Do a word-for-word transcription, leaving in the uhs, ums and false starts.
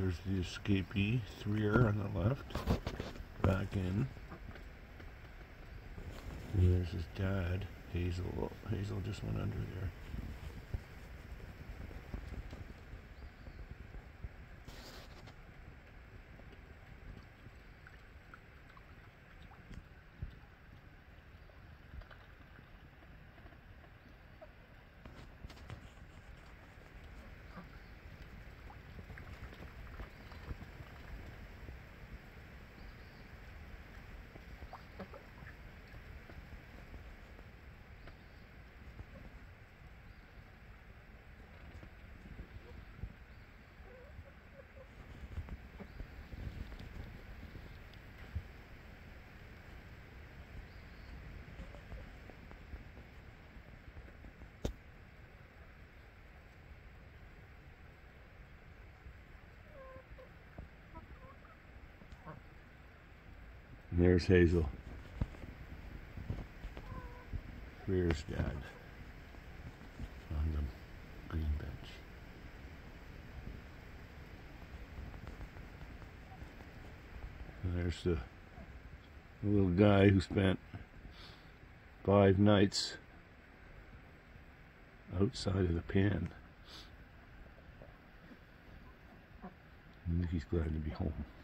There's the escapee, Threar on the left, back in. And there's his dad, Hazel. Oh, Hazel just went under there. And there's Hazel, Threar's dad, on the green bench. And there's the, the little guy who spent five nights outside of the pen. I think he's glad to be home.